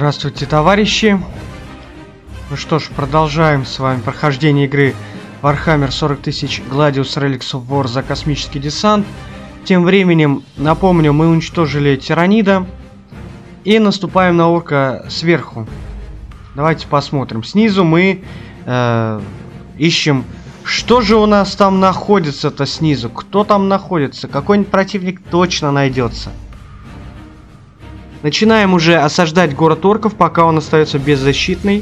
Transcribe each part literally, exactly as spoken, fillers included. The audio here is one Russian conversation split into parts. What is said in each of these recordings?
Здравствуйте, товарищи! Ну что ж, продолжаем с вами прохождение игры Warhammer сорок тысяч Gladius Relics of War за космический десант. Тем временем, напомню, мы уничтожили тиранида и наступаем на орка сверху. Давайте посмотрим. Снизу мы э, ищем, что же у нас там находится-то снизу. Кто там находится? Какой-нибудь противник точно найдется. Начинаем уже осаждать город орков, пока он остается беззащитный.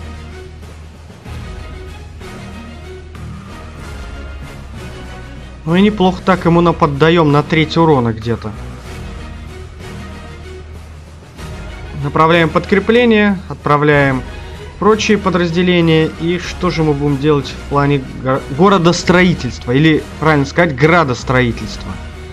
Ну и неплохо так ему наподдаем на треть урона где-то. Направляем подкрепление, отправляем прочие подразделения. И что же мы будем делать в плане го- городостроительства? Или, правильно сказать, градостроительства.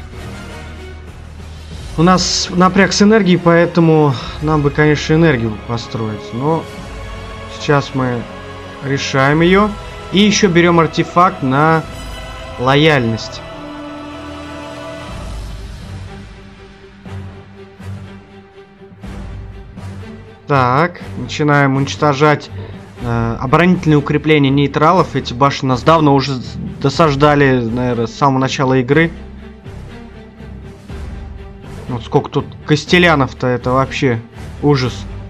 У нас напряг с энергией, поэтому нам бы, конечно, энергию построить. Но сейчас мы решаем ее. И еще берем артефакт на лояльность. Так, начинаем уничтожать э, оборонительные укрепления нейтралов. Эти башни нас давно уже досаждали, наверное, с самого начала игры. Вот сколько тут костелянов-то, это вообще ужас.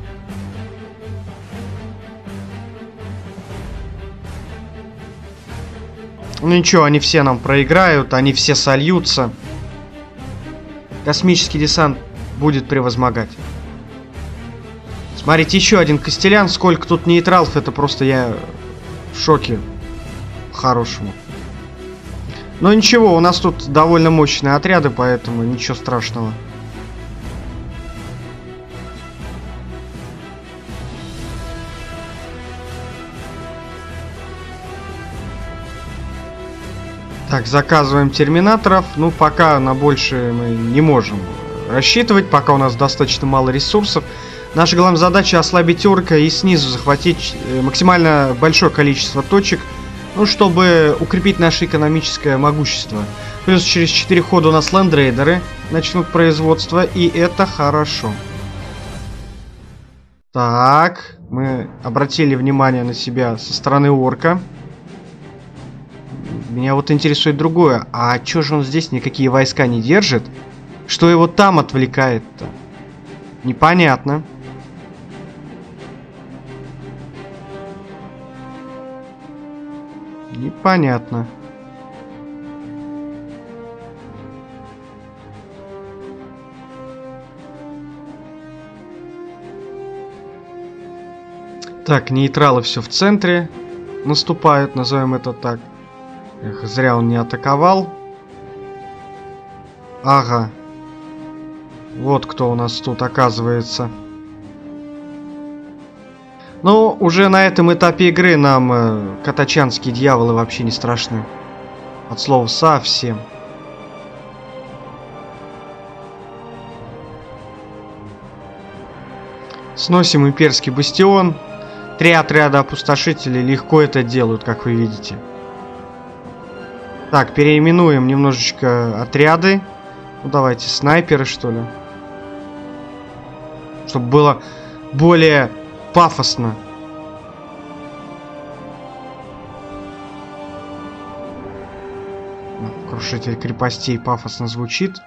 Ну ничего, они все нам проиграют, они все сольются. Космический десант будет превозмогать. Смотрите, еще один костелян. Сколько тут нейтралов, это просто я в шоке. По-хорошему. Но ничего, у нас тут довольно мощные отряды, поэтому ничего страшного. Так, заказываем терминаторов. Ну, пока на больше мы не можем рассчитывать, пока у нас достаточно мало ресурсов. Наша главная задача — ослабить орка и снизу захватить максимально большое количество точек, ну, чтобы укрепить наше экономическое могущество. Плюс через четыре хода у нас лендрейдеры начнут производство, и это хорошо. Так, мы обратили внимание на себя со стороны орка. Меня вот интересует другое. А чё же он здесь никакие войска не держит? Что его там отвлекает-то? Непонятно. Непонятно. Так, нейтралы все в центре наступают, назовем это так. Эх, зря он не атаковал. Ага. Вот кто у нас тут оказывается. Но уже на этом этапе игры нам э, катачанские дьяволы вообще не страшны. От слова совсем. Сносим имперский бастион. Три отряда опустошителей легко это делают, как вы видите. Так, переименуем немножечко отряды. Ну, давайте снайперы, что ли. Чтобы было более пафосно. Крушитель крепостей пафосно звучит.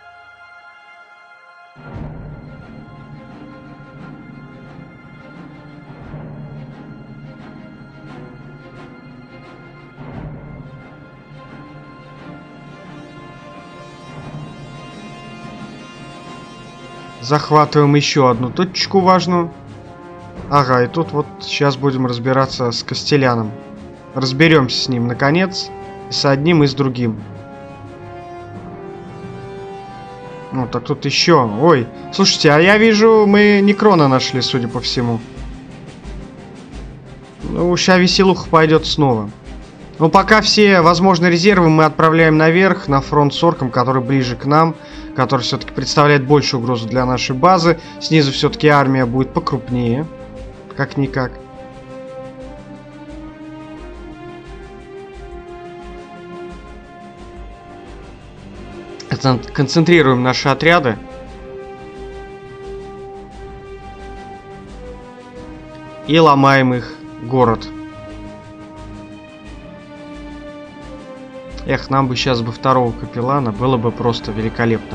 Захватываем еще одну точку важную. Ага, и тут вот сейчас будем разбираться с костеляном. Разберемся с ним, наконец. И с одним, и с другим. Ну, так тут еще. Ой, слушайте, а я вижу, мы Некрона нашли, судя по всему. Ну, сейчас веселуха пойдет снова. Но пока все возможные резервы мы отправляем наверх, на фронт с орком, который ближе к нам, который все-таки представляет большую угрозу для нашей базы. Снизу все-таки армия будет покрупнее, как-никак. Концентрируем наши отряды. И ломаем их город. Эх, нам бы сейчас бы второго капеллана, было бы просто великолепно.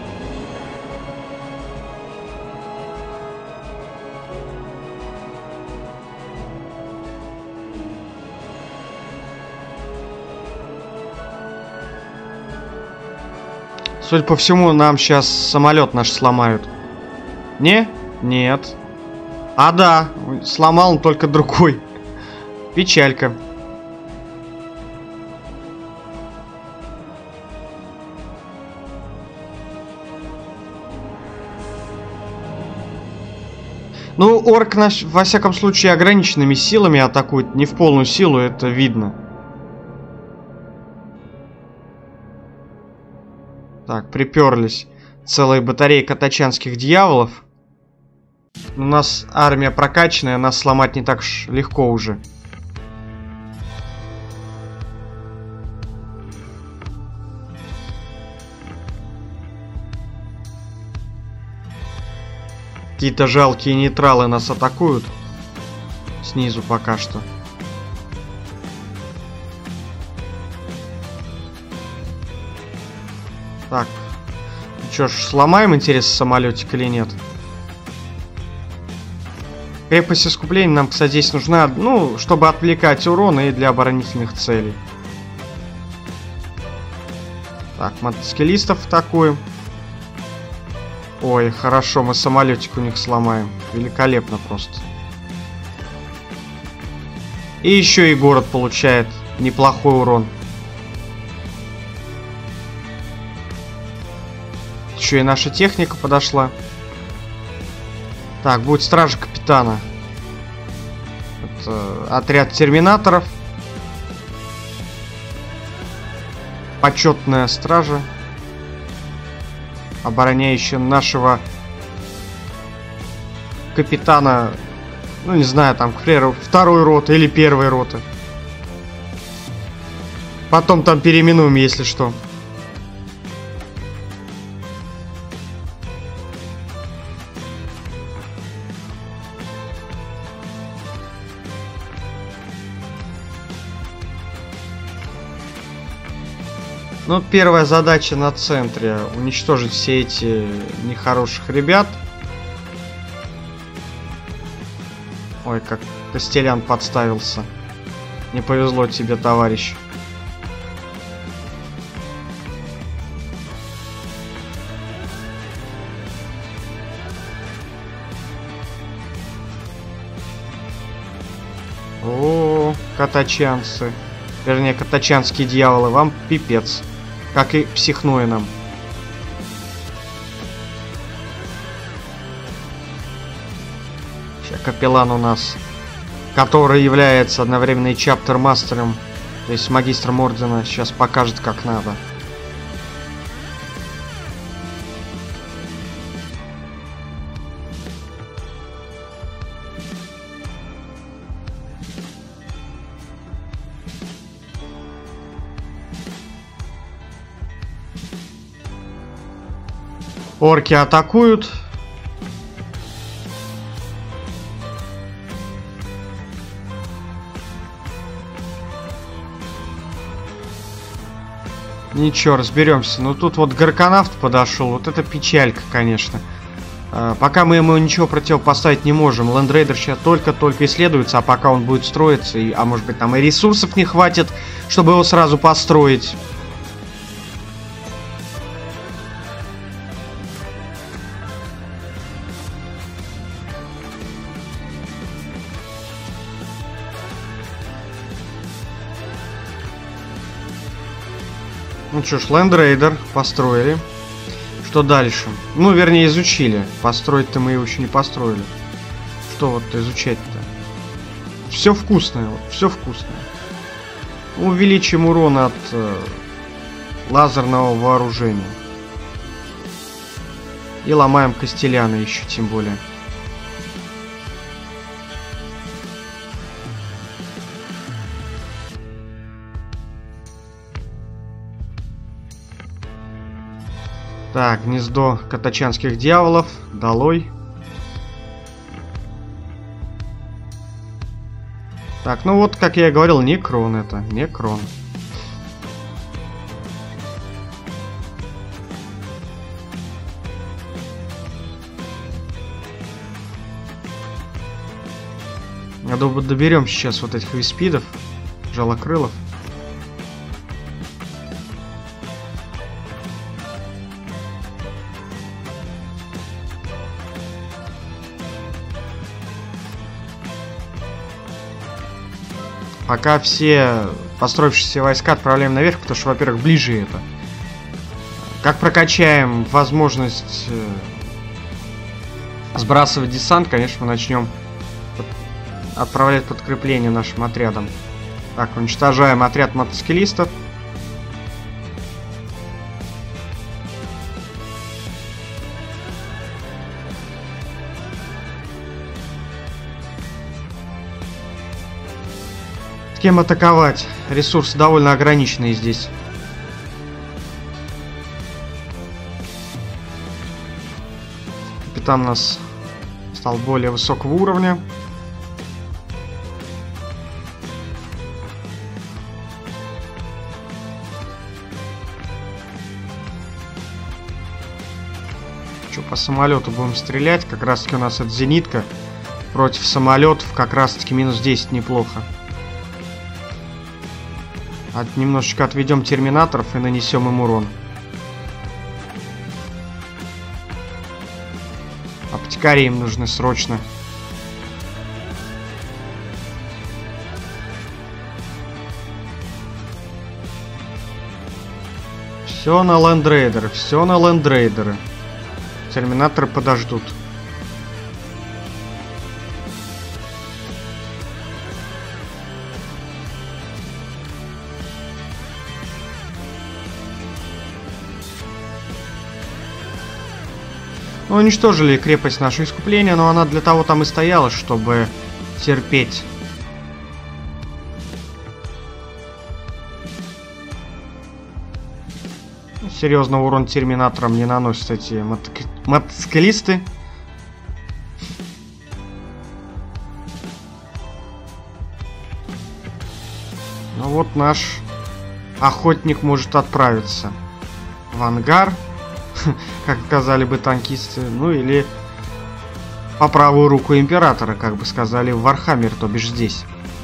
Судя по всему, нам сейчас самолет наш сломают. Не? Нет. А да, сломал он только другой. Печалька. Ну, орк, наш, во всяком случае, ограниченными силами атакует. Не в полную силу, это видно. Так, приперлись. Целая батарея катачанских дьяволов. У нас армия прокачанная, нас сломать не так уж легко уже. Какие-то жалкие нейтралы нас атакуют. Снизу пока что. Так. Ну что ж, сломаем, интересно, самолетик или нет? Крепость искупления нам, кстати, здесь нужна, ну, чтобы отвлекать урон и для оборонительных целей. Так, мотоскелистов атакуем. Ой, хорошо, мы самолетик у них сломаем. Великолепно просто. И еще и город получает неплохой урон. Еще и наша техника подошла. Так, будет стража капитана. Это отряд терминаторов. Почетная стража, обороняющая нашего капитана. Ну, не знаю, там, к примеру, второй роты или первой роты. Потом там переименуем, если что. Ну, первая задача на центре. Уничтожить все эти нехороших ребят. Ой, как Костелян подставился. Не повезло тебе, товарищ. О, катачанцы. Вернее, катачанские дьяволы. Вам пипец. Как и психноинам. Сейчас капеллан у нас, который является одновременно и чаптер-мастером, то есть магистром ордена, сейчас покажет, как надо. Орки атакуют. Ничего, разберемся. Но тут вот Гарконавт подошел. Вот это печалька, конечно. А, пока мы ему ничего противопоставить не можем. Лендрейдер сейчас только-только исследуется, а пока он будет строиться, и, а может быть там и ресурсов не хватит, чтобы его сразу построить. Ну что ж, Лендрейдер построили. Что дальше? Ну, вернее, изучили. Построить-то мы его еще не построили. Что вот изучать-то? Все вкусное, вот, все вкусное. Увеличим урон от э, лазерного вооружения. И ломаем Костеляна еще, тем более. Так, гнездо катачанских дьяволов. Долой. Так, ну вот, как я и говорил, Некрон это, Некрон. Я думаю, доберем сейчас вот этих виспидов, жалокрылов. Пока все построившиеся войска отправляем наверх, потому что, во-первых, ближе это. Как прокачаем возможность э, сбрасывать десант, конечно, мы начнем отправлять подкрепление нашим отрядам. Так, уничтожаем отряд мотоциклистов. С кем атаковать? Ресурсы довольно ограниченные здесь. Капитан у нас стал более высокого уровня. Что, по самолету будем стрелять? Как раз таки у нас это зенитка. Против самолетов как раз таки минус десять неплохо. От, немножечко отведем терминаторов и нанесем им урон. Аптекари им нужны срочно. Все на лендрейдеры, все на лендрейдеры. Терминаторы подождут. Ну, уничтожили крепость нашего искупления, но она для того там и стояла, чтобы терпеть. Серьезно, урон терминаторам не наносят эти мото мотоциклисты. Ну вот наш охотник может отправиться в ангар, как сказали бы танкисты, ну или по правую руку императора, как бы сказали в Вархаммер, то бишь здесь.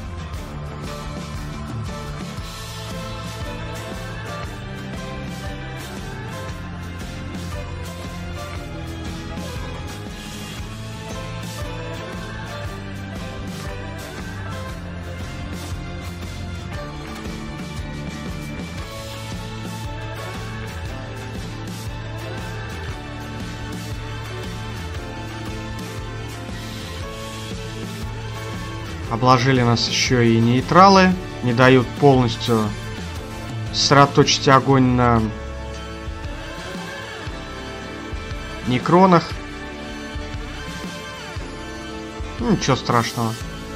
Обложили нас еще и нейтралы, не дают полностью сосредоточить огонь на некронах. Ну, ничего страшного.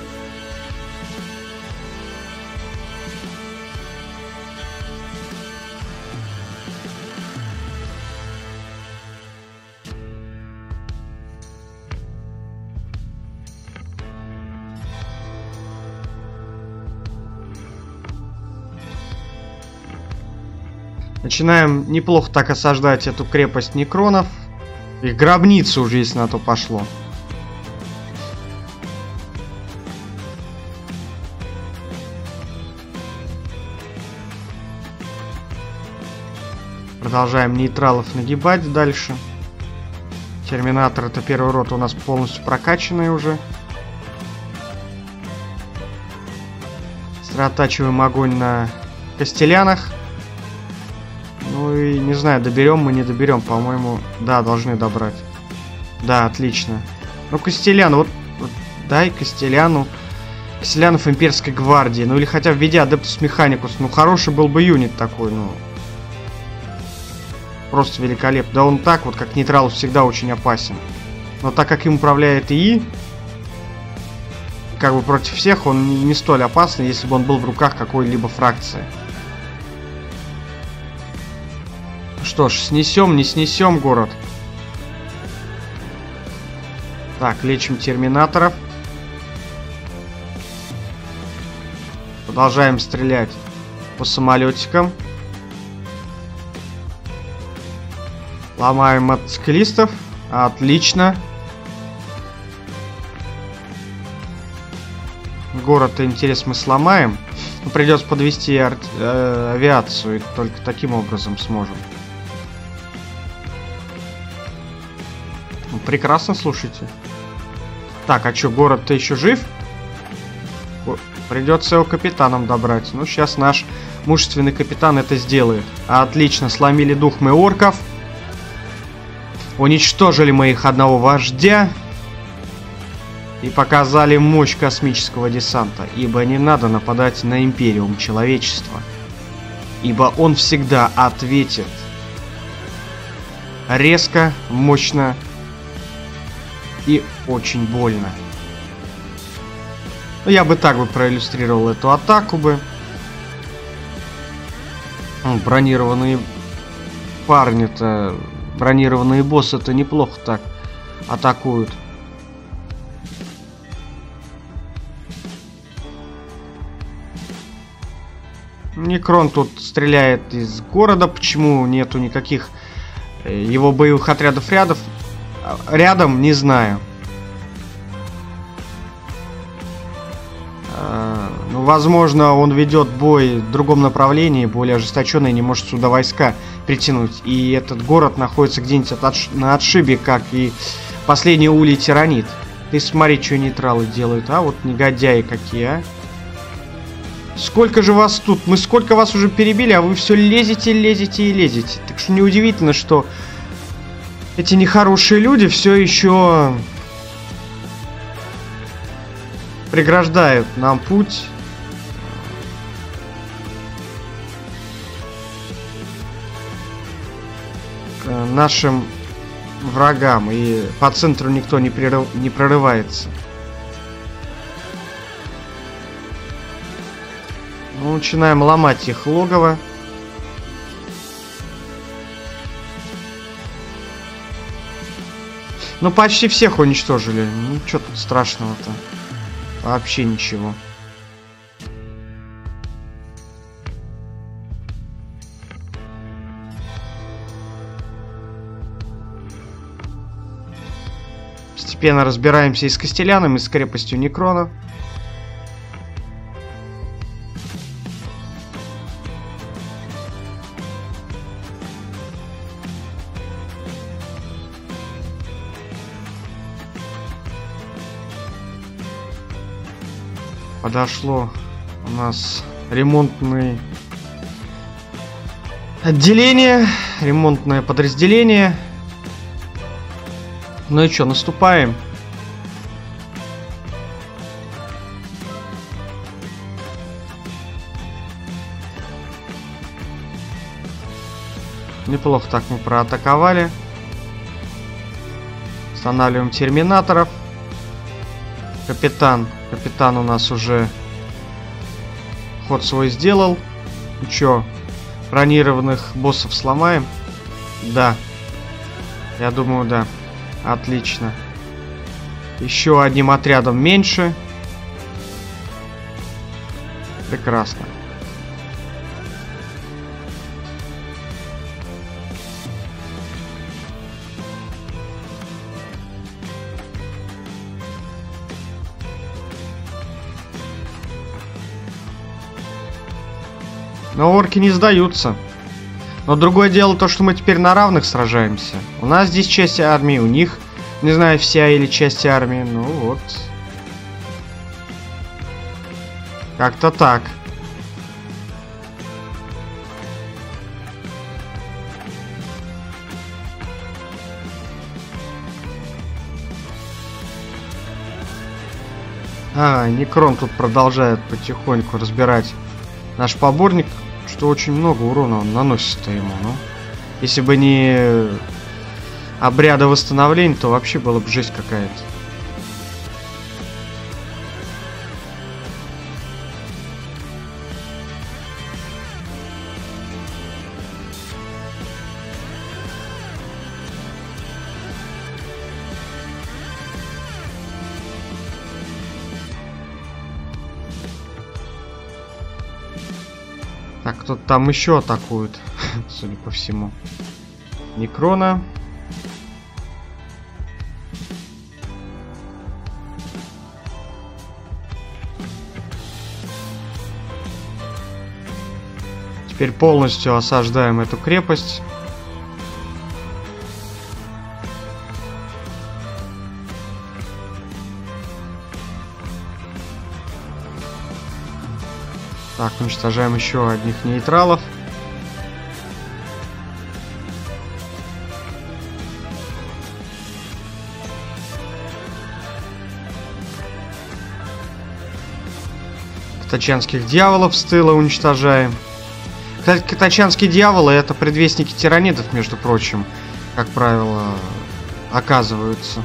Начинаем неплохо так осаждать эту крепость некронов. Их гробница уже, если на то пошло. Продолжаем нейтралов нагибать дальше. Терминатор, это первый рота, у нас полностью прокачанный уже. Сосредотачиваем огонь на костелянах. Ну и не знаю, доберем мы, не доберем, по-моему. Да, должны добрать. Да, отлично. Ну, Костелян, вот, вот дай Костеляну. Костелянов имперской гвардии. Ну или хотя бы введи Адептус Механикус. Ну, хороший был бы юнит такой, ну. Просто великолепно. Да он так вот, как нейтрал, всегда очень опасен. Но так как им управляет ИИ, как бы против всех он не столь опасный, если бы он был в руках какой-либо фракции. Что ж, снесем, не снесем город. Так, лечим терминаторов. Продолжаем стрелять по самолетикам. Ломаем мотоциклистов. Отлично. Город, интересно, мы сломаем. Но придется подвести ар э, авиацию. И только таким образом сможем. Ну, прекрасно, слушайте. Так, а что, город-то еще жив? Придется его капитаном добрать. Ну, сейчас наш мужественный капитан это сделает. Отлично, сломили дух мы орков. Уничтожили мы их одного вождя. И показали мощь космического десанта. Ибо не надо нападать на Империум человечества. Ибо он всегда ответит. Резко, мощно и очень больно. Я бы так бы проиллюстрировал эту атаку бы. Бронированные парни-то, бронированные боссы-то неплохо так атакуют. Некрон тут стреляет из города. Почему нету никаких его боевых отрядов рядов? Рядом, не знаю. Ну, возможно, он ведет бой в другом направлении, более ожесточенный, не может сюда войска притянуть. И этот город находится где-нибудь отш... на отшибе, как и последний улей Тиранит. Ты смотри, что нейтралы делают, а? Вот негодяи какие, а? Сколько же вас тут? Мы сколько вас уже перебили, а вы все лезете, лезете и лезете. Так что неудивительно, что эти нехорошие люди все еще преграждают нам путь. К нашим врагам. И по центру никто не, прерыв... не прорывается. Ну, начинаем ломать их логово. Ну, почти всех уничтожили. Ну, что тут страшного-то? Вообще ничего. Постепенно разбираемся и с Кастеляном, и с крепостью Некрона. Подошло у нас ремонтное отделение, ремонтное подразделение. Ну и что, наступаем. Неплохо так мы проатаковали. Устанавливаем терминаторов. Капитан. Капитан у нас уже ход свой сделал. Ну чё, бронированных боссов сломаем? Да. Я думаю, да. Отлично. Еще одним отрядом меньше. Прекрасно. Но орки не сдаются. Но другое дело то, что мы теперь на равных сражаемся. У нас здесь часть армии, у них, не знаю, вся или часть армии. Ну вот. Как-то так. А, Некрон тут продолжает потихоньку разбирать наш поборник. Что очень много урона он наносит-то ему, ну. Если бы не обряды восстановления, то вообще было бы жесть какая-то. Так, кто-то там еще атакует, судя по всему. Некрона. Теперь полностью осаждаем эту крепость. Так, уничтожаем еще одних нейтралов. Катачанских дьяволов с тыла уничтожаем. Кстати, катачанские дьяволы — это предвестники тиранидов, между прочим, как правило, оказываются.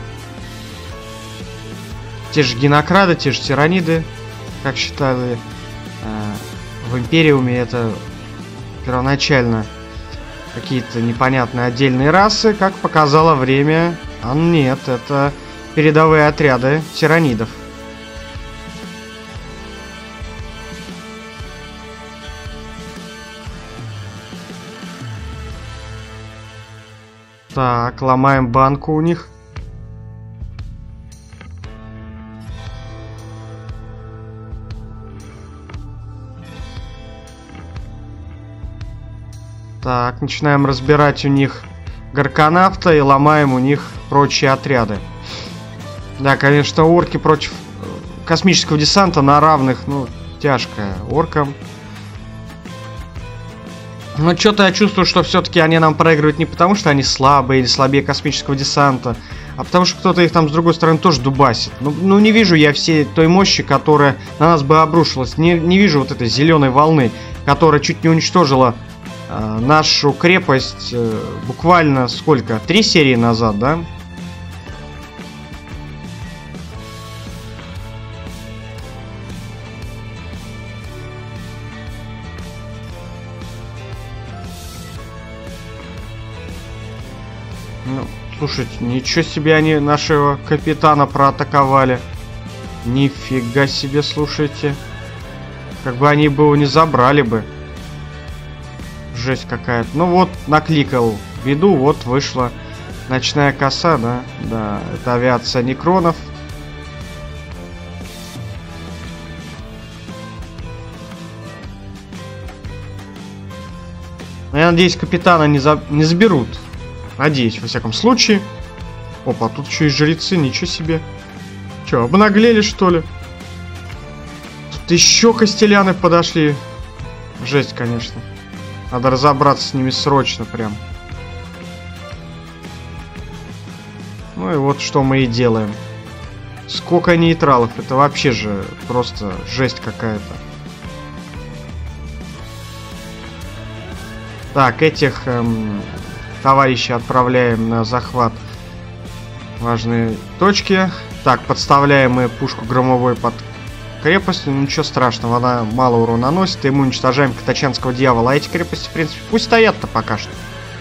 Те же генокрады, те же тираниды, как считали в Империуме, это первоначально какие-то непонятные отдельные расы, как показало время. А нет, это передовые отряды тиранидов. Так, ломаем банку у них. Так, начинаем разбирать у них Гарконавта и ломаем у них прочие отряды. Да, конечно, орки против космического десанта на равных, ну, тяжко оркам. Но что-то я чувствую, что все-таки они нам проигрывают не потому, что они слабые или слабее космического десанта, а потому что кто-то их там с другой стороны тоже дубасит. Ну, ну не вижу я всей той мощи, которая на нас бы обрушилась. Не, не вижу вот этой зеленой волны, которая чуть не уничтожила э, нашу крепость э, буквально сколько? Три серии назад, да? Ну, слушайте, ничего себе, они нашего капитана проатаковали. Нифига себе, слушайте. Как бы они бы его не забрали бы. Жесть какая-то. Ну вот, накликал беду, вот вышла ночная коса, да? Да, это авиация некронов. Я надеюсь, капитана не, за... не заберут. Надеюсь, во всяком случае. Опа, тут еще и жрецы, ничего себе. Че, обнаглели, что ли? Тут еще костеляны подошли. Жесть, конечно. Надо разобраться с ними срочно прям. Ну и вот что мы и делаем. Сколько нейтралов. Это вообще же просто жесть какая-то. Так, этих... Эм... товарищи отправляем на захват важные точки. Так, подставляем мы пушку громовой под крепостью. Ну, ничего страшного, она мало урона наносит. И мы уничтожаем катачанского дьявола. А эти крепости, в принципе, пусть стоят-то пока что.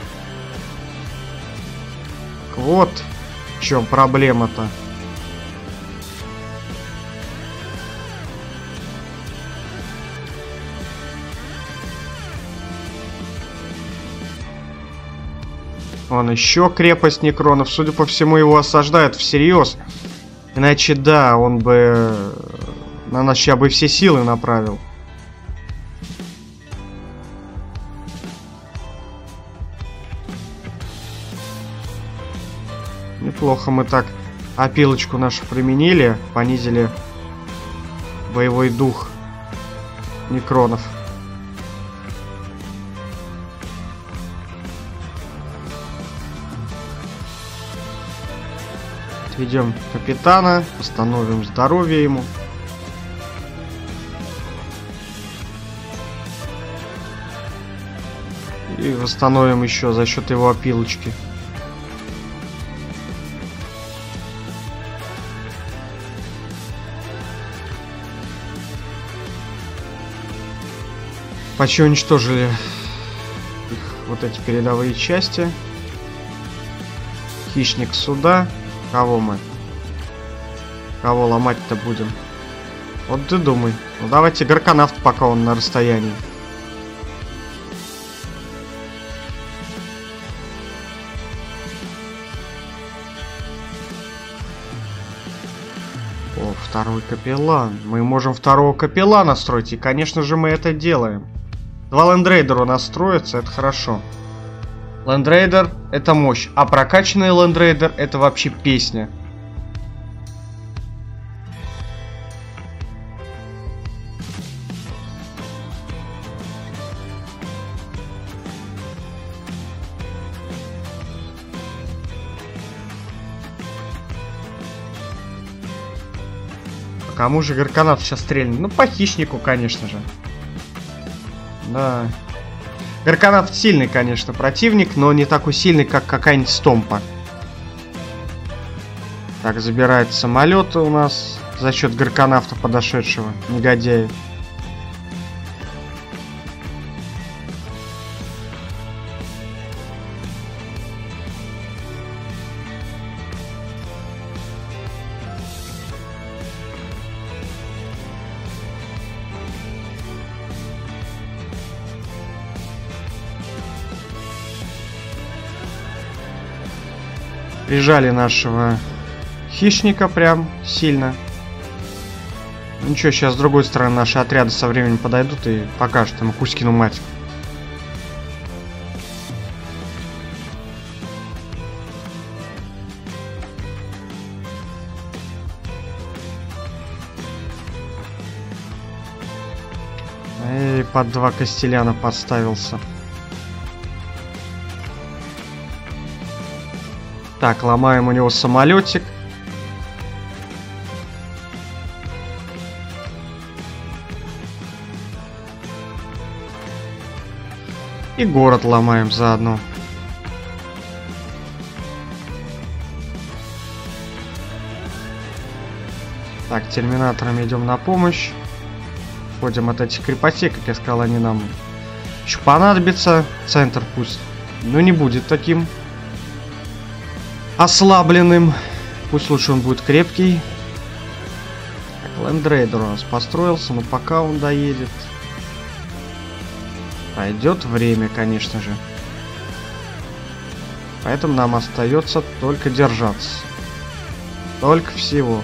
Вот в чем проблема-то. Вон еще крепость некронов. Судя по всему, его осаждают всерьез. Иначе, да, он бы на нас сейчас бы все силы направил. Неплохо мы так опилочку нашу применили. Понизили боевой дух некронов. Ведем капитана, восстановим здоровье ему. И восстановим еще за счет его опилочки. Почти уничтожили их вот эти передовые части. Хищник суда. Кого мы? Кого ломать-то будем? Вот ты думай. Ну давайте Гарконавт, пока он на расстоянии. О, второй капеллан. Мы можем второго капеллана строить, и, конечно же, мы это делаем. Два лендрейдера у нас строятся, это хорошо. Лендрейдер — это мощь, а прокачанный лендрейдер — это вообще песня. Кому же Гарканат сейчас стрельнет? Ну, по хищнику, конечно же. Да. Гарканат сильный, конечно, противник, но не такой сильный, как какая-нибудь Стомпа. Так, забирает самолеты у нас за счет Гарканавта подошедшего, негодяя. Прижали нашего хищника прям сильно. Ничего, сейчас с другой стороны наши отряды со временем подойдут и покажут ему Кузькину мать. И под два костеляна подставился. Так, ломаем у него самолетик. И город ломаем заодно. Так, терминаторами идем на помощь. Ходим от этих крепостей, как я сказал, они нам еще понадобятся. Центр пусть, но не будет таким ослабленным. Пусть лучше он будет крепкий. Так, лендрейдер у нас построился, но пока он доедет, пройдет время, конечно же. Поэтому нам остается только держаться. Только всего.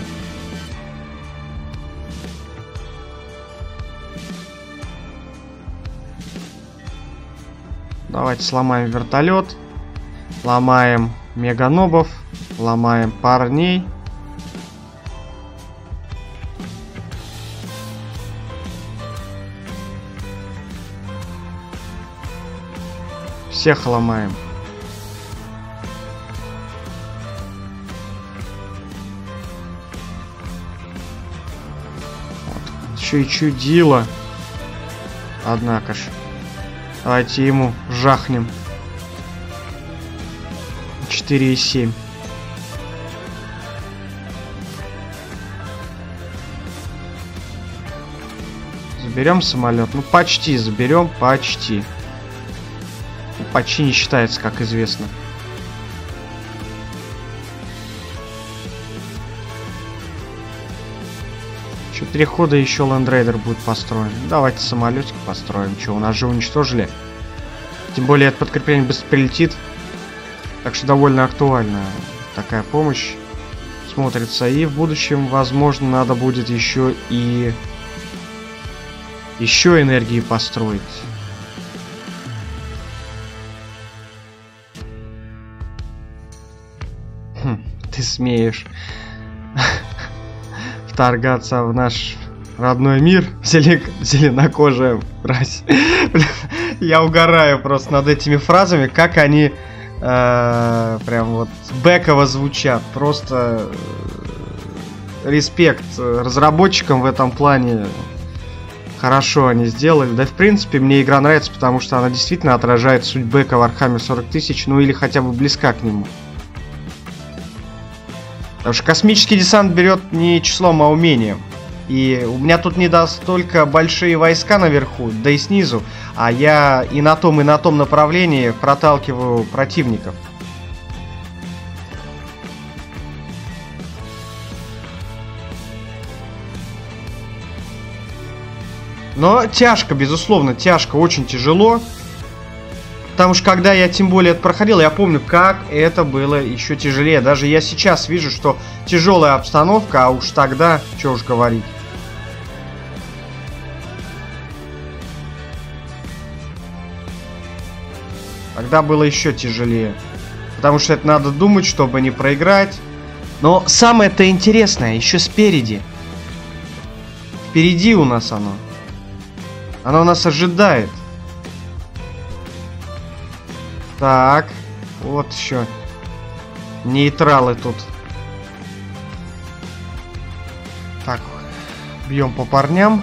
Давайте сломаем вертолет. Ломаем меганобов. Ломаем парней. Всех ломаем. Вот. Еще и чудило. Однако ж. Давайте ему жахнем. четыре и семь. Заберем самолет. Ну, почти заберем. Почти. Ну, почти не считается, как известно. Еще три хода, еще лендрейдер будет построен. Давайте самолетик построим. Че, у нас же уничтожили. Тем более это подкрепление быстро прилетит. Так что довольно актуальна такая помощь смотрится. И в будущем, возможно, надо будет еще и еще энергии построить. Хм, ты смеешь вторгаться в наш родной мир, зеленокожая мразь. Я угораю просто над этими фразами, как они э, прям вот бэково звучат. Просто э, респект разработчикам в этом плане. Хорошо они сделали. Да, в принципе, мне игра нравится, потому что она действительно отражает суть бэка Warhammer сорок тысяч, ну или хотя бы близка к нему. Потому что космический десант берет не числом, а умением. И у меня тут не настолько большие войска наверху, да и снизу, а я и на том, и на том направлении проталкиваю противников. Но тяжко, безусловно, тяжко, очень тяжело. Потому что когда я тем более это проходил, я помню, как это было еще тяжелее. Даже я сейчас вижу, что тяжелая обстановка, а уж тогда, что уж говорить. Тогда было еще тяжелее. Потому что это надо думать, чтобы не проиграть. Но самое-то интересное еще спереди. Впереди у нас оно. Оно нас ожидает. Так, вот еще нейтралы тут. Так, бьем по парням.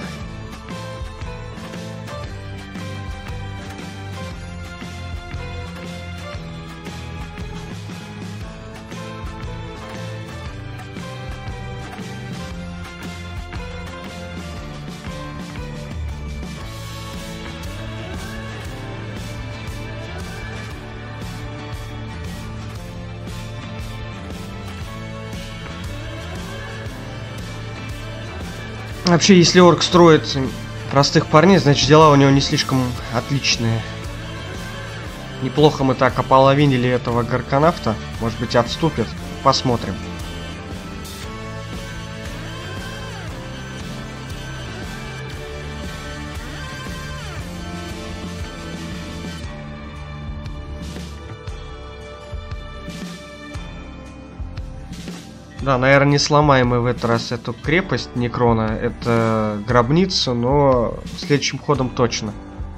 Вообще, если орк строит простых парней, значит дела у него не слишком отличные. Неплохо мы так ополовинили этого горконавта. Может быть, отступит. Посмотрим. Да, наверное, не сломаем мы в этот раз эту крепость Некрона. Это гробница, но следующим ходом точно.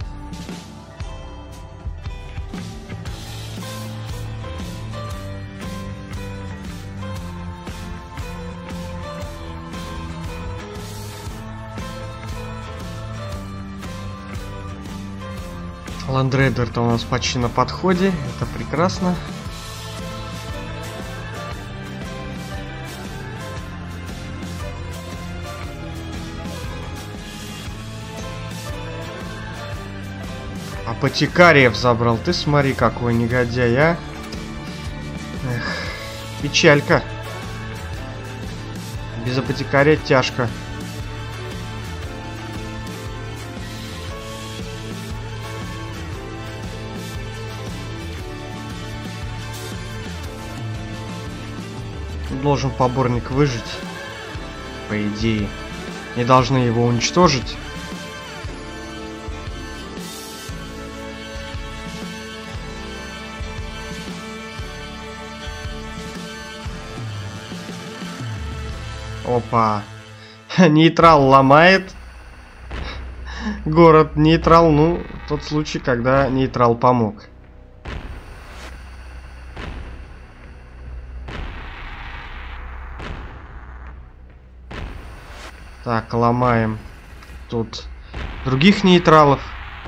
Ландрейдер-то у нас почти на подходе. Это прекрасно. Апотекариев забрал. Ты смотри, какой негодяй, а. Эх, печалька. Без апотекария тяжко. Должен поборник выжить. По идее. Не должны его уничтожить. Опа. Нейтрал ломает. Город нейтрал. Ну, тот случай, когда нейтрал помог. Так, ломаем тут других нейтралов.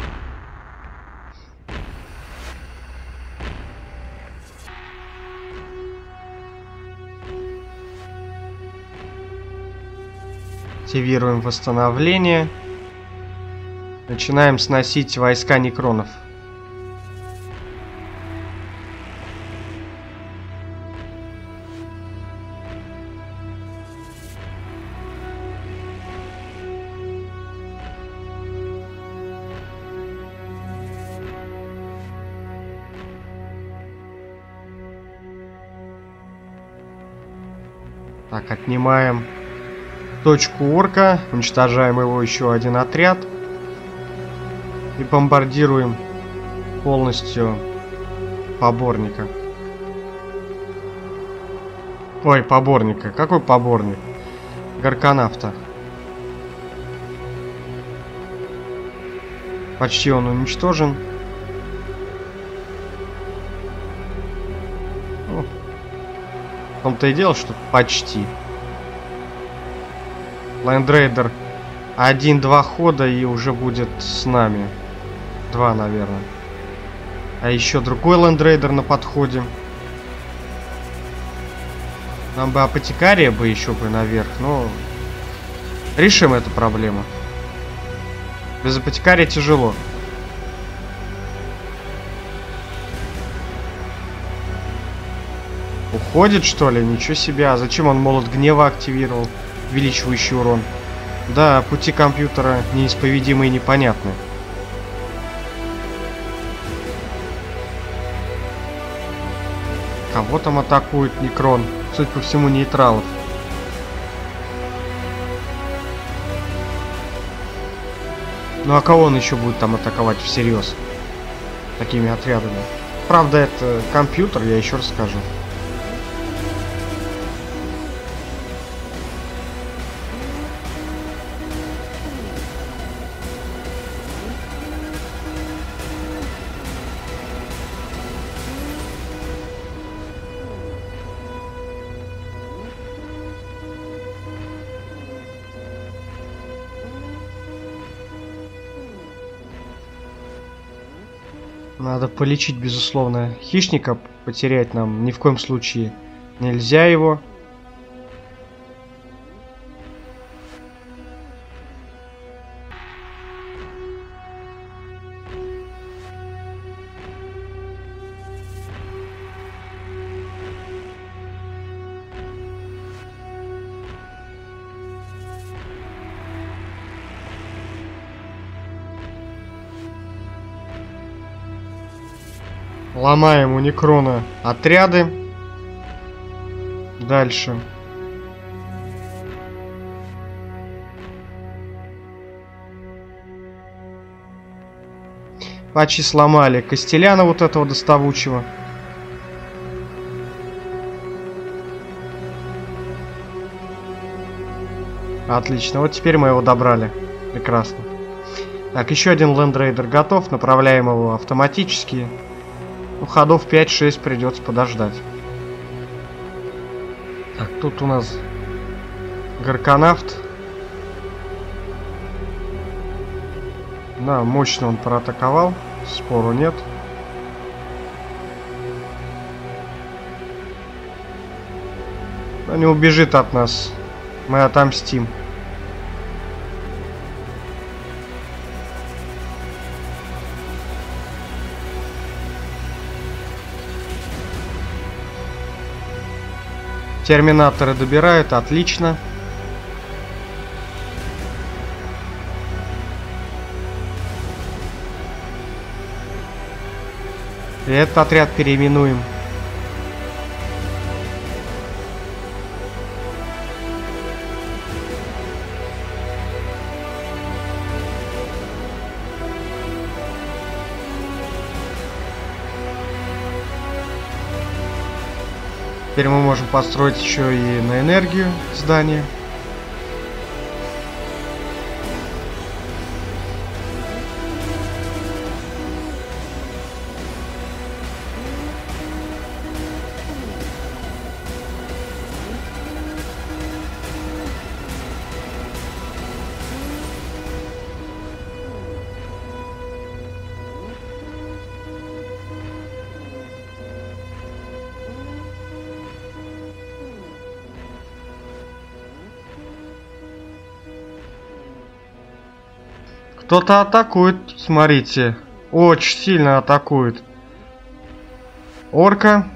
Активируем восстановление. Начинаем сносить войска некронов. Так, отнимаем точку орка, уничтожаем его еще один отряд и бомбардируем полностью поборника. Ой, поборника. Какой поборник? Горконавта. Почти он уничтожен. Ну, в том-то и дело, что почти. Ландрейдер один-два хода и уже будет с нами. Два, наверное. А еще другой ландрейдер на подходе. Нам бы апотекария бы еще бы наверх, но решим эту проблему. Без апотекария тяжело. Уходит, что ли? Ничего себе. А зачем он молот гнева активировал? Увеличивающий урон. Да, пути компьютера неисповедимы и непонятны. Кого там атакует Некрон? Судя по всему, нейтралов. Ну а кого он еще будет там атаковать всерьез? Такими отрядами. Правда, это компьютер, я еще раз скажу. Надо полечить, безусловно, хищника. Потерять нам ни в коем случае нельзя его. Ломаем у Некрона отряды. Дальше. Почти сломали Костеляна вот этого доставучего. Отлично, вот теперь мы его добрали. Прекрасно. Так, еще один лендрейдер готов. Направляем его автоматически. Ну, ходов пять-шесть придется подождать. Так, тут у нас Гарконавт. Да, мощно он проатаковал. Спору нет. Он не убежит от нас. Мы отомстим. Терминаторы добирают, отлично. И этот отряд переименуем. Теперь мы можем построить еще и на энергию здание. Кто-то атакует, смотрите. Очень сильно атакует. Орка.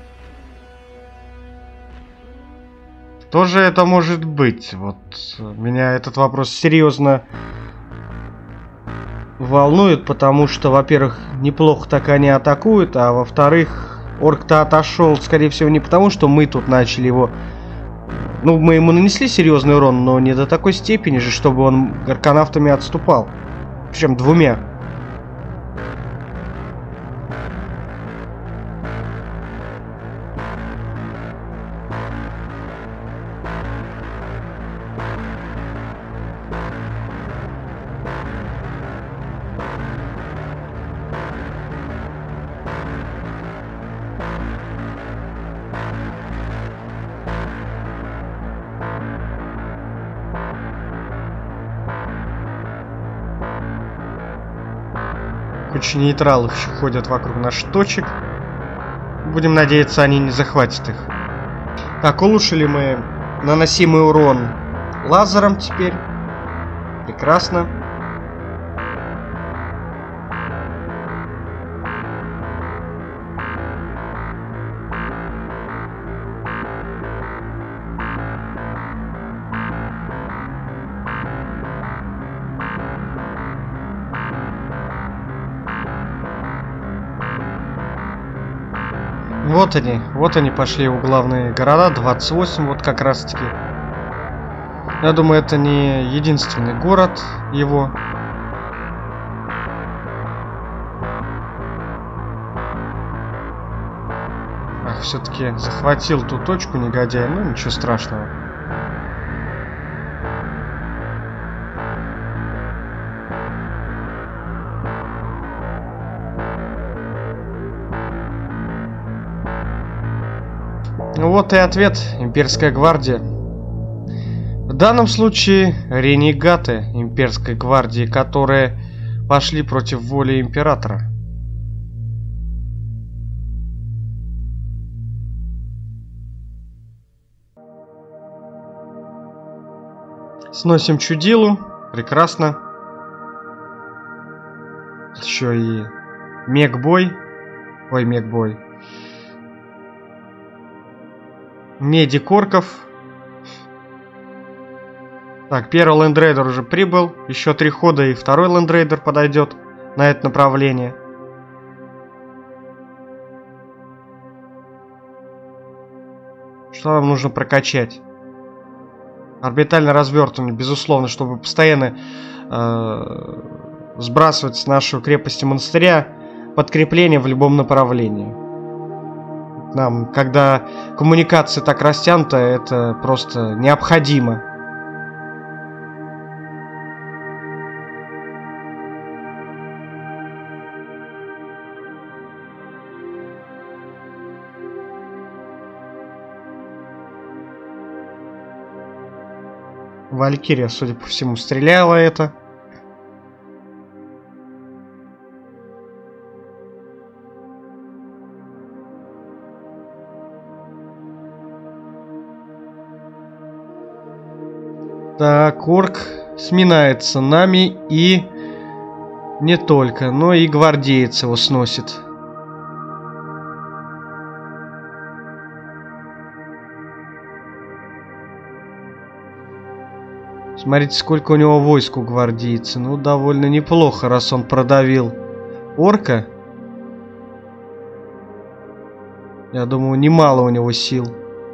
Кто же это может быть? Вот меня этот вопрос серьезно волнует, потому что, во-первых, неплохо так они атакуют, а во-вторых, орк-то отошел, скорее всего, не потому, что мы тут начали его... Ну, мы ему нанесли серьезный урон, но не до такой степени же, чтобы он гарконавтами отступал. Причем двумя. Куча нейтралов еще ходят вокруг наших точек. Будем надеяться, они не захватят их. Так, улучшили мы наносимый урон лазером теперь. Прекрасно. Вот они, вот они пошли в главные города, двадцать восемь, вот как раз таки. Я думаю, это не единственный город его. Ах, все-таки захватил ту точку, негодяй, ну ничего страшного. Ну вот и ответ, имперская гвардия. В данном случае ренегаты имперской гвардии, которые пошли против воли императора. Сносим чудилу, прекрасно. Еще и мегбой. Ой, мегбой. Меди Корков. Так, первый лендрейдер уже прибыл. Еще три хода и второй лендрейдер подойдет на это направление. Что нам нужно прокачать? Орбитальное развертывание, безусловно, чтобы постоянно э, сбрасывать с нашей крепости монастыря подкрепление в любом направлении. Нам, когда коммуникация так растянута, это просто необходимо. Валькирия, судя по всему, стреляла это. Так, орк сминается нами и не только, но и гвардеец его сносит. Смотрите, сколько у него войск у гвардейца. Ну, довольно неплохо, раз он продавил орка. Я думаю, немало у него сил.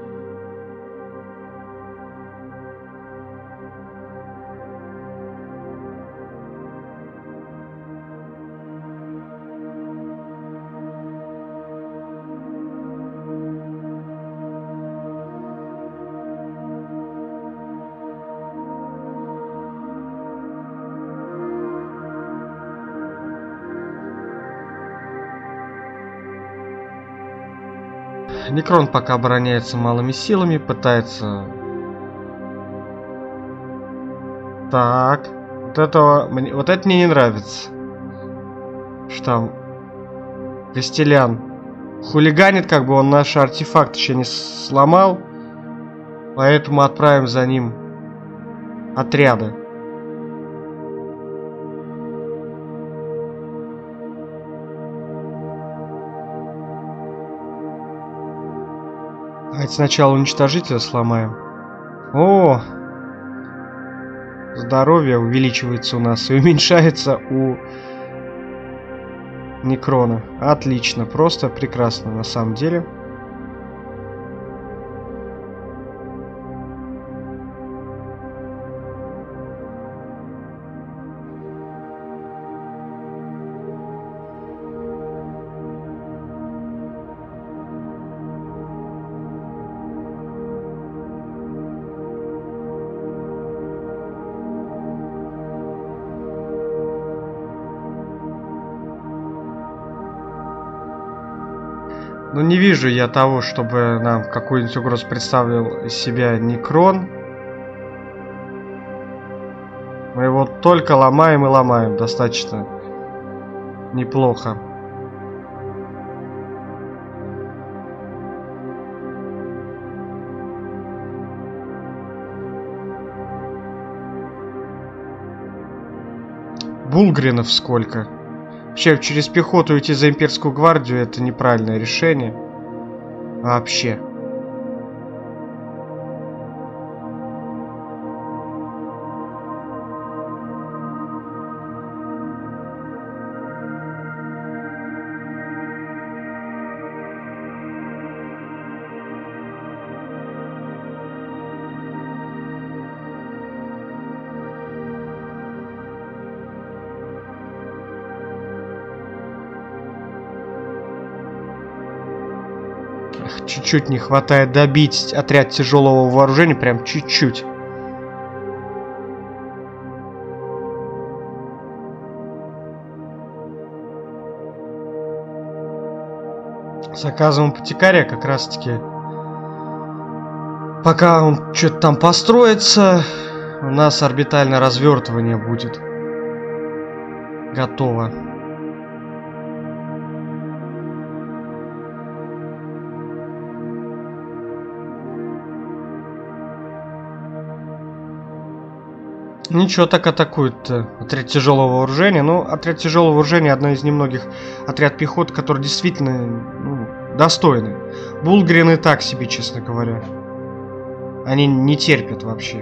Некрон пока обороняется малыми силами, пытается... Так, вот этого, мне, вот это мне не нравится. Что там? Костелян хулиганит, как бы он наш артефакт еще не сломал. Поэтому отправим за ним отряды. Давайте сначала уничтожителя сломаем. О! Здоровье увеличивается у нас и уменьшается у Некрона. Отлично, просто прекрасно на самом деле. Но не вижу я того, чтобы нам какую-нибудь угрозу представил из себя Некрон. Мы его только ломаем и ломаем. Достаточно неплохо. Булгринов сколько? Вообще, через пехоту идти за имперскую гвардию — это неправильное решение. Вообще. Эх, чуть-чуть не хватает добить отряд тяжелого вооружения, прям чуть-чуть. Заказываем апотекария как раз-таки. Пока он что-то там построится, у нас орбитальное развертывание будет готово. Ничего, так атакует отряд тяжелого вооружения. Ну, отряд тяжелого вооружения одна из немногих отряд пехоты, который действительно ну, достойный. Булгрины так себе, честно говоря. Они не терпят вообще.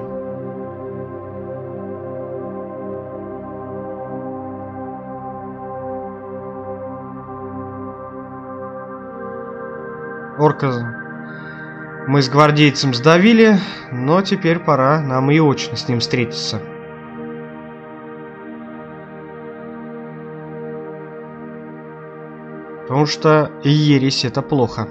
Орка мы с гвардейцем сдавили, но теперь пора нам и очно с ним встретиться. Потому что ересь — это плохо.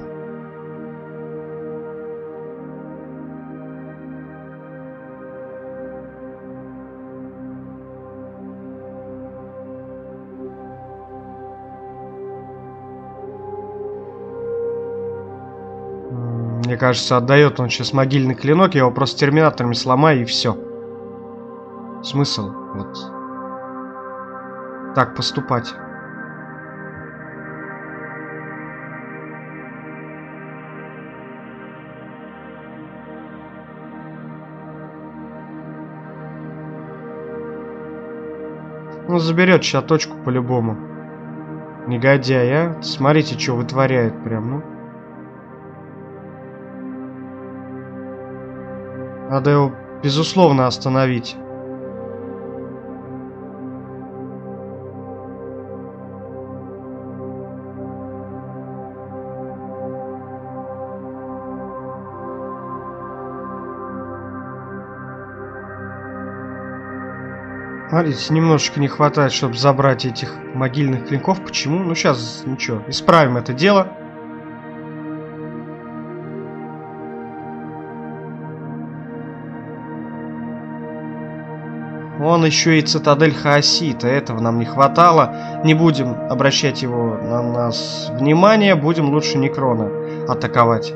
Мне кажется, отдает он сейчас могильный клинок, я его просто терминаторами сломаю и все. Смысл вот так поступать. Ну, заберет сейчас точку по-любому. Негодяй, а? Смотрите, что вытворяет прям, ну. Надо его, безусловно, остановить. Смотрите, немножечко не хватает, чтобы забрать этих могильных клинков. Почему? Ну, сейчас, ничего, исправим это дело. Он еще и цитадель Хаосита. Этого нам не хватало. Не будем обращать его на нас внимание. Будем лучше Некрона атаковать.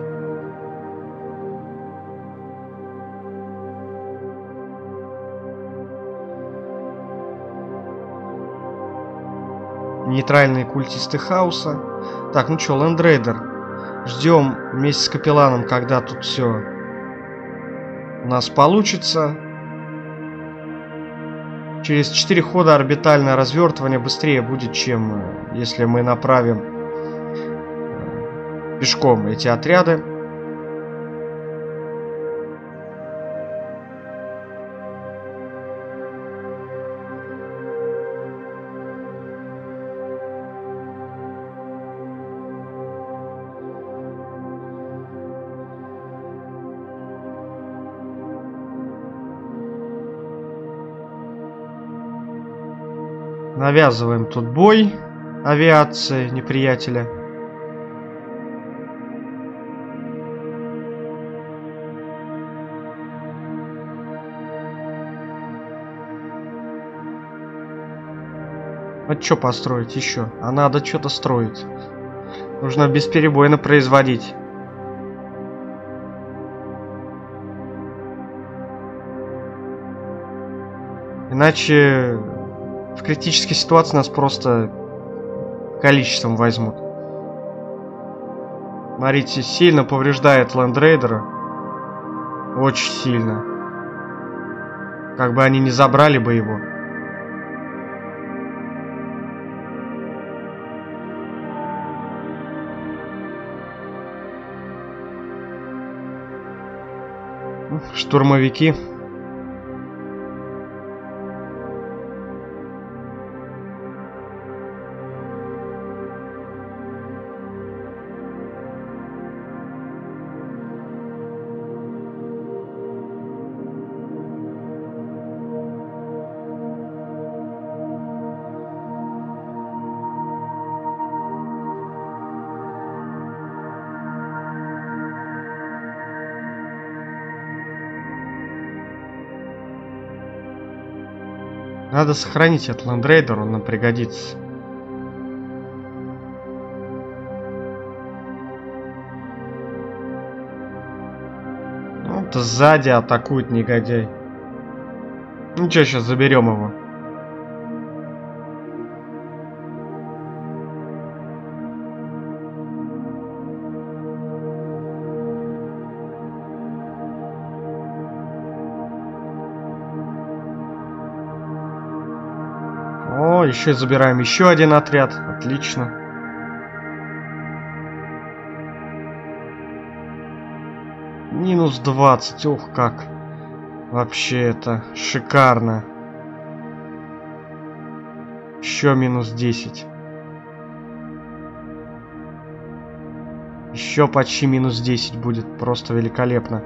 Нейтральные культисты хаоса. Так, ну что, Лендрейдер. Ждем вместе с Капелланом, когда тут все у нас получится. Через четыре хода орбитальное развертывание быстрее будет, чем если мы направим пешком эти отряды. Навязываем тут бой авиации неприятеля. А что построить еще? А надо что-то строить. Нужно бесперебойно производить. Иначе в критической ситуации нас просто количеством возьмут. Смотрите, сильно повреждает Лендрейдера. Очень сильно. Как бы они не забрали бы его. Штурмовики. Надо сохранить этот Land Raider, он нам пригодится. Вот сзади атакует негодяй. Ну что, сейчас заберем его. О, еще забираем еще один отряд. Отлично. Минус двадцать. Ух, как. Вообще это шикарно. Еще минус десять. Еще почти минус десять будет. Просто великолепно.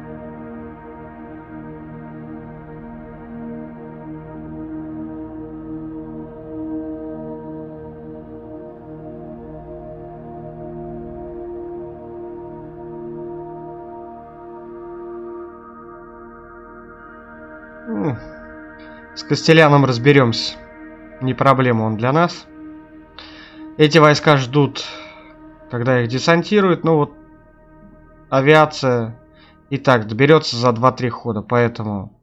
С Кастеляном разберемся. Не проблема он для нас. Эти войска ждут, когда их десантируют. Ну вот, авиация и так доберется за два-три хода, поэтому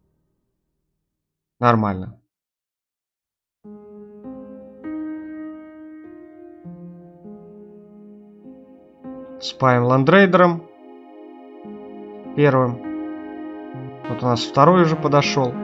нормально. Спаем ландрейдером первым. Вот у нас второй уже подошел.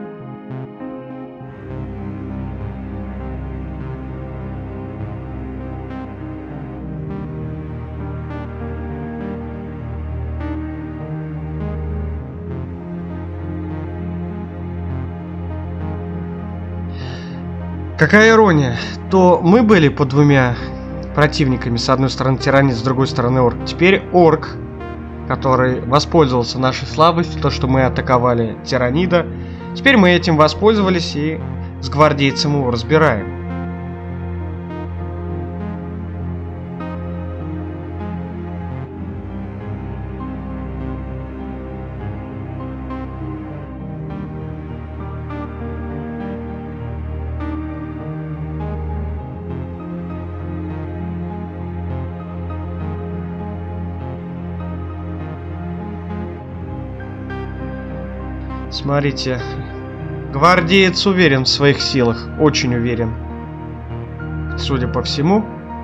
Какая ирония, то мы были под двумя противниками, с одной стороны тиранит, с другой стороны орк. Теперь орк, который воспользовался нашей слабостью, то что мы атаковали тиранида, теперь мы этим воспользовались и с гвардейцем его разбираем. Смотрите, гвардеец уверен в своих силах, очень уверен, судя по всему.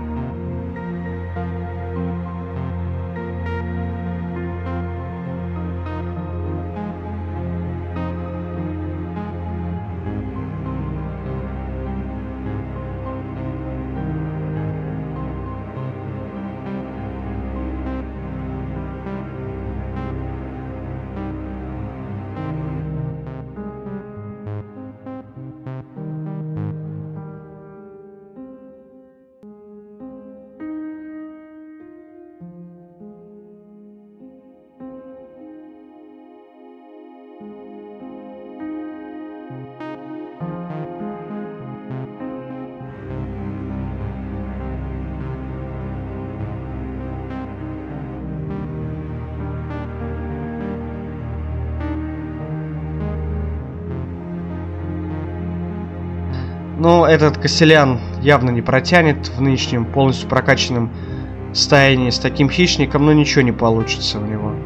Но этот Кастелян явно не протянет в нынешнем полностью прокачанном состоянии с таким хищником, но ничего не получится у него.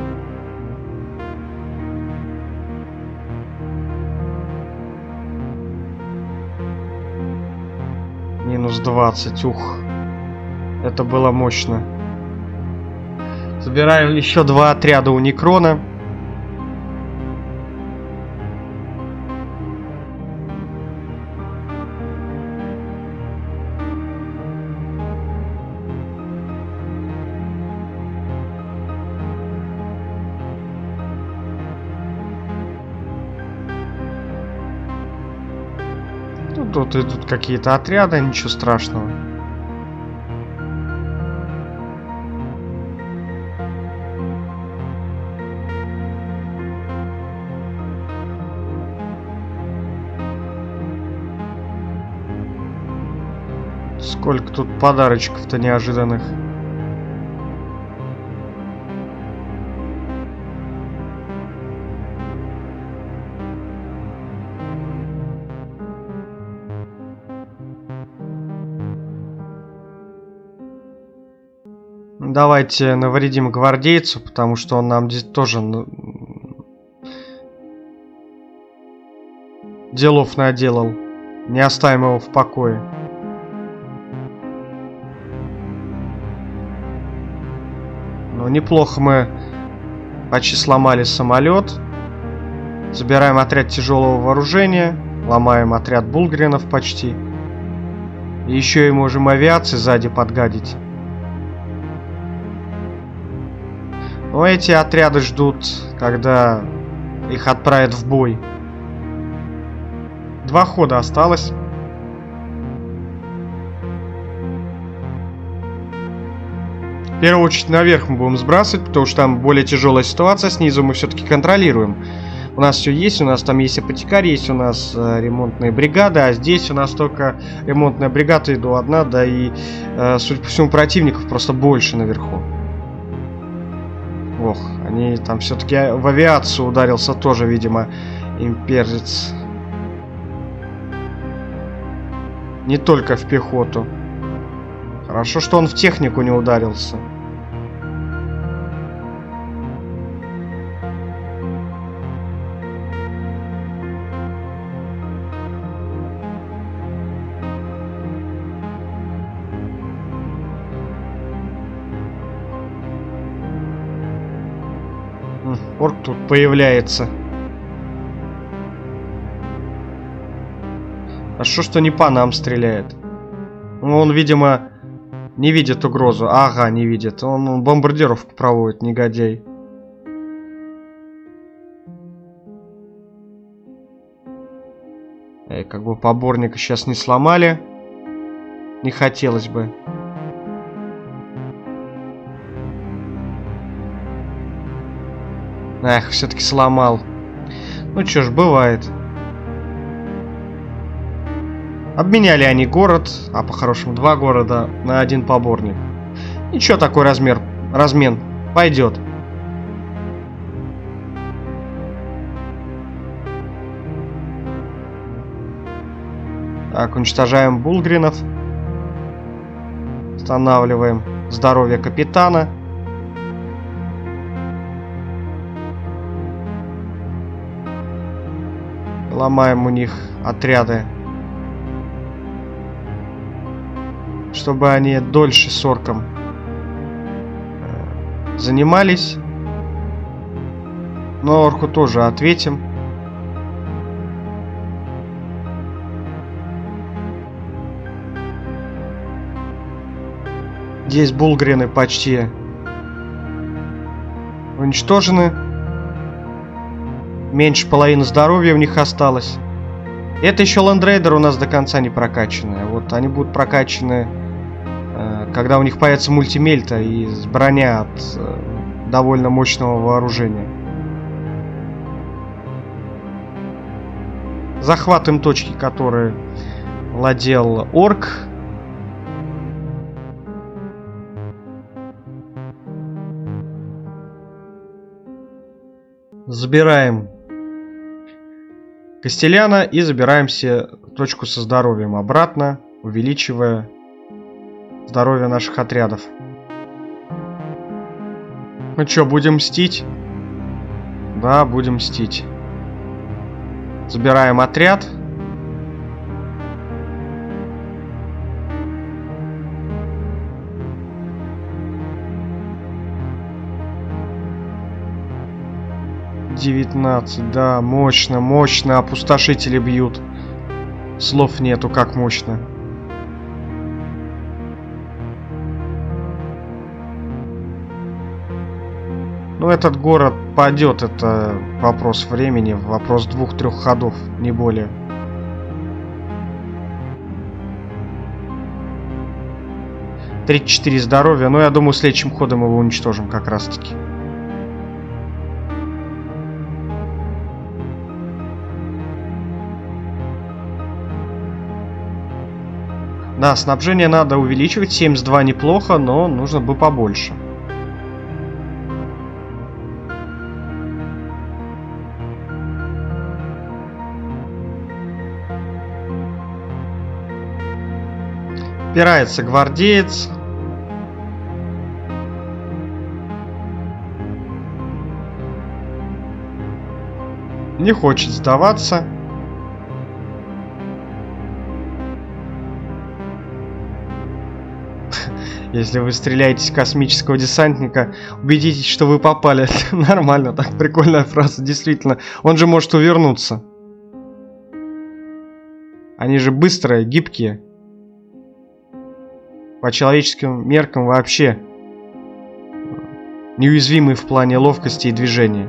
Минус двадцать, ух. Это было мощно. Забираем еще два отряда у Некрона. Тут идут какие-то отряды, ничего страшного. Сколько тут подарочков-то неожиданных. Давайте навредим гвардейцу, потому что он нам здесь тоже делов наделал. Не оставим его в покое. Ну, неплохо мы почти сломали самолет. Забираем отряд тяжелого вооружения. Ломаем отряд булгринов почти. И еще и можем авиации сзади подгадить. Но эти отряды ждут, когда их отправят в бой. Два хода осталось. В первую очередь наверх мы будем сбрасывать, потому что там более тяжелая ситуация. Снизу мы все-таки контролируем. У нас все есть, у нас там есть апотекарь, есть у нас э, ремонтные бригады, а здесь у нас только ремонтная бригада и до одна, да и, э, судя по всему, противников просто больше наверху. Ох, они там все-таки в авиацию ударился тоже, видимо, имперец. Не только в пехоту. Хорошо, что он в технику не ударился. Орк тут появляется. А что, что не по нам стреляет? Ну, он, видимо, не видит угрозу. Ага, не видит. Он, он бомбардировку проводит, негодяй. Эй, как бы поборника сейчас не сломали. Не хотелось бы. Эх, все-таки сломал. Ну что ж, бывает. Обменяли они город, а по-хорошему два города на один поборник. Ничего, такой размер, размен пойдет. Так, уничтожаем булгринов. Устанавливаем здоровье капитана. Ломаем у них отряды, чтобы они дольше с орком занимались. Но орку тоже ответим. Здесь булгрины почти уничтожены. Меньше половины здоровья у них осталось. Это еще лендрейдеры у нас до конца не прокачанные. Вот они будут прокачаны, э, когда у них появится мультимельта и броня от э, довольно мощного вооружения. Захватываем точки, которые владел орк. Забираем Костеляна и забираем себе точку со здоровьем обратно, увеличивая здоровье наших отрядов. Ну что, будем мстить? Да, будем мстить. Забираем отряд. девятнадцать, да, мощно, мощно. Опустошители бьют. Слов нету, как мощно. Ну, этот город падет, это вопрос времени, вопрос двух-трех ходов, не более. тридцать четыре здоровья, но я думаю, следующим ходом его уничтожим как раз-таки. Да, снабжение надо увеличивать. семьдесят два неплохо, но нужно бы побольше. Опирается гвардеец. Не хочет сдаваться. Если вы стреляете в космического десантника, убедитесь, что вы попали. Нормально, так, прикольная фраза, действительно. Он же может увернуться. Они же быстрые, гибкие. По человеческим меркам вообще неуязвимые в плане ловкости и движения.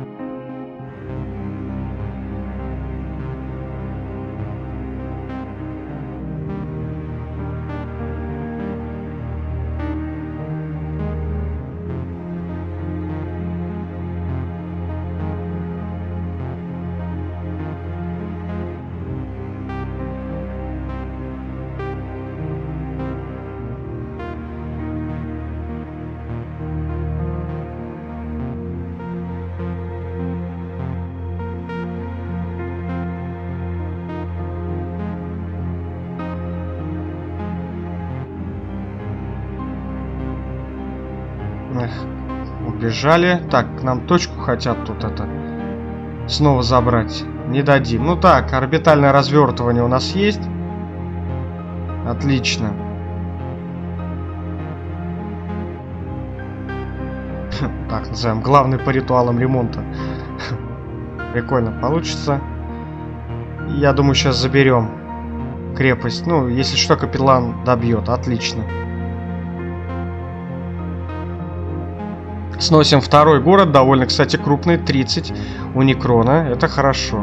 Эх, убежали. Так, нам точку хотят тут это снова забрать. Не дадим. Ну так, орбитальное развертывание у нас есть. Отлично. Так, назовем. Главный по ритуалам ремонта. Прикольно получится. Я думаю, сейчас заберем крепость. Ну, если что, капеллан добьет. Отлично. Сносим второй город, довольно, кстати, крупный, тридцать у Некрона, это хорошо.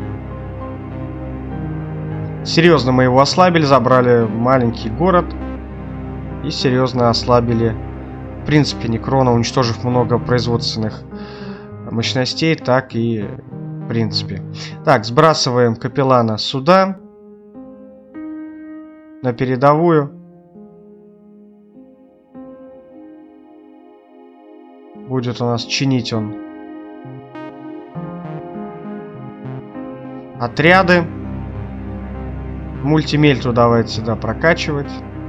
Серьезно мы его ослабили, забрали маленький город и серьезно ослабили, в принципе, Некрона, уничтожив много производственных мощностей, так и в принципе. Так, сбрасываем капеллана сюда, на передовую. Будет у нас чинить он отряды. Мультимельту давайте сюда прокачивать.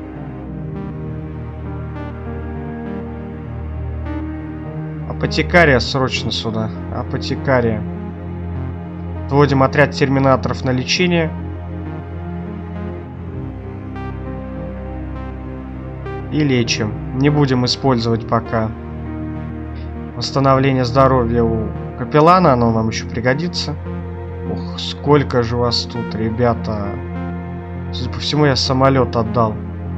Апотекария срочно сюда. Апотекария. Вводим отряд терминаторов на лечение. И лечим. Не будем использовать пока восстановление здоровья у капеллана, оно нам еще пригодится. Ох, сколько же вас тут, ребята. Судя по всему, я самолет отдал.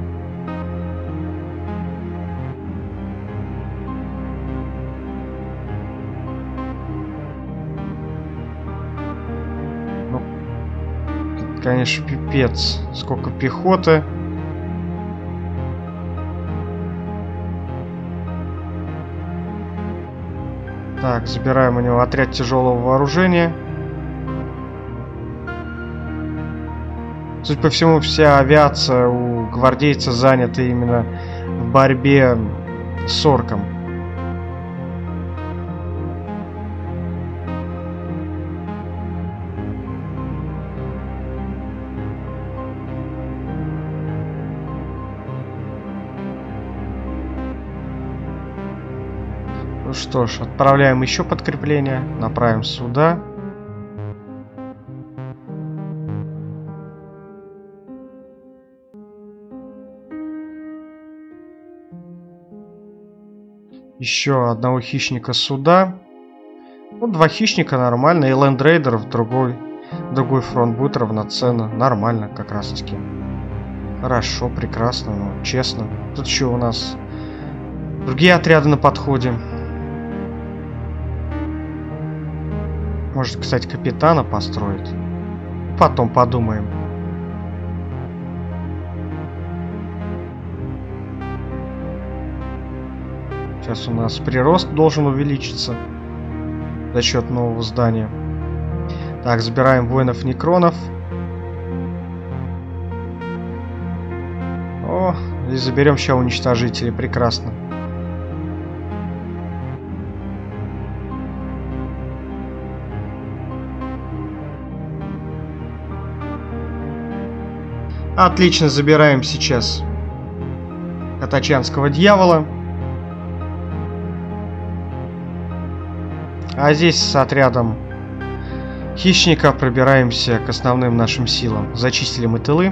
Ну, это, конечно, пипец. Сколько пехоты. Так, забираем у него отряд тяжелого вооружения. Судя по всему, вся авиация у гвардейца занята именно в борьбе с орком. Ну что ж, отправляем еще подкрепление. Направим сюда. Еще одного хищника сюда. Ну, два хищника нормально. И лендрейдеров другой. Другой фронт будет равноценно. Нормально как раз таки. Хорошо, прекрасно, ну, честно. Тут еще у нас другие отряды на подходе. Может, кстати, капитана построить. Потом подумаем. Сейчас у нас прирост должен увеличиться за счет нового здания. Так, забираем воинов-некронов. О, и заберем сейчас уничтожители. Прекрасно. Отлично, забираем сейчас Катачанского дьявола. А здесь с отрядом Хищника пробираемся к основным нашим силам. Зачистили мы тылы.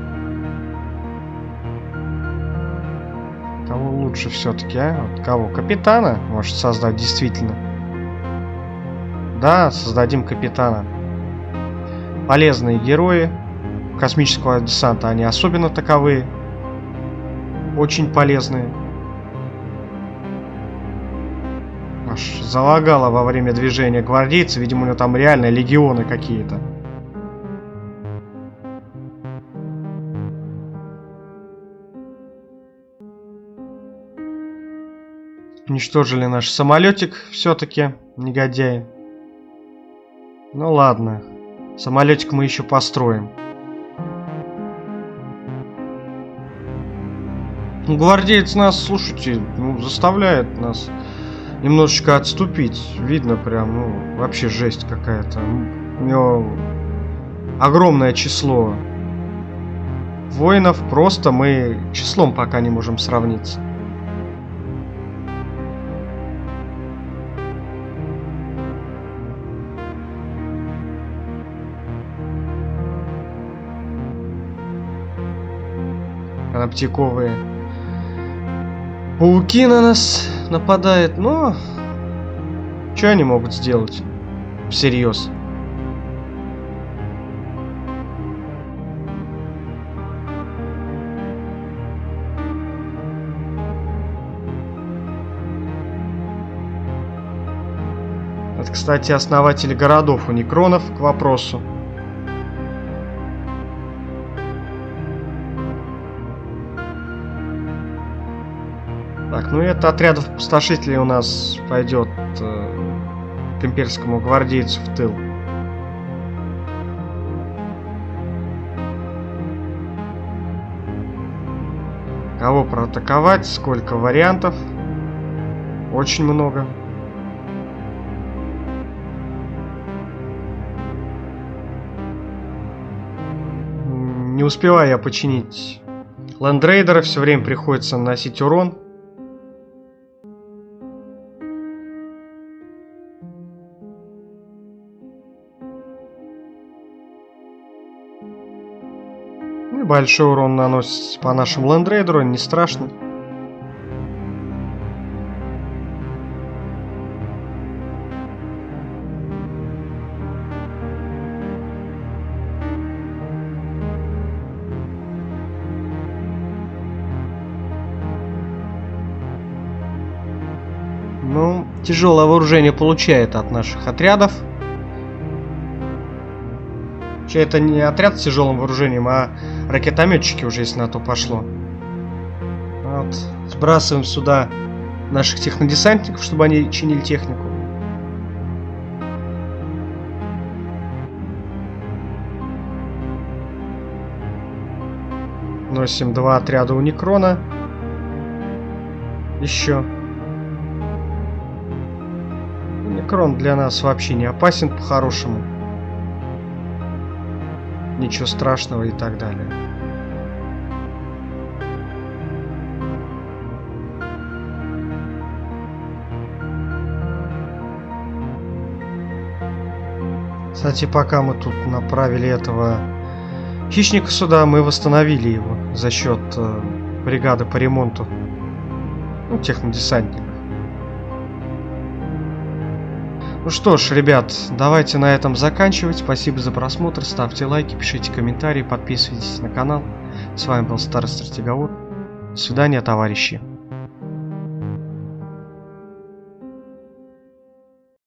Кого лучше все-таки, а? Вот кого? Капитана может создать действительно. Да, создадим капитана. Полезные герои космического десанта, они особенно таковые. Очень полезные. Аж залагало во время движения гвардейцы. Видимо, у него там реально легионы какие-то. Уничтожили наш самолетик все-таки, негодяи. Ну ладно. Самолетик мы еще построим. Ну, гвардеец нас, слушайте, ну, заставляет нас немножечко отступить. Видно прям, ну, вообще жесть какая-то. У него огромное число воинов. Просто мы числом пока не можем сравниться. Коноптиковые пауки на нас нападают, но что они могут сделать? Всерьез. Это, кстати, основатели городов у Некронов к вопросу. Так, ну это отрядов опустошителей у нас пойдет э, к имперскому гвардейцу в тыл. Кого проатаковать? Сколько вариантов? Очень много. Не успеваю я починить лендрейдера, все время приходится наносить урон. Большой урон наносит по нашему лендрейдеру, не страшно. Ну, тяжелое вооружение получает от наших отрядов. Это не отряд с тяжелым вооружением, а ракетометчики уже, если на то пошло. Вот. Сбрасываем сюда наших технодесантников, чтобы они чинили технику. Носим два отряда у Некрона. Еще. Некрон для нас вообще не опасен по-хорошему. Ничего страшного и так далее. Кстати, пока мы тут направили этого хищника сюда, мы восстановили его за счет э, бригады по ремонту, ну, технодесантников. Ну что ж, ребят, давайте на этом заканчивать. Спасибо за просмотр, ставьте лайки, пишите комментарии, подписывайтесь на канал. С вами был Старый Стратеговор. До свидания, товарищи.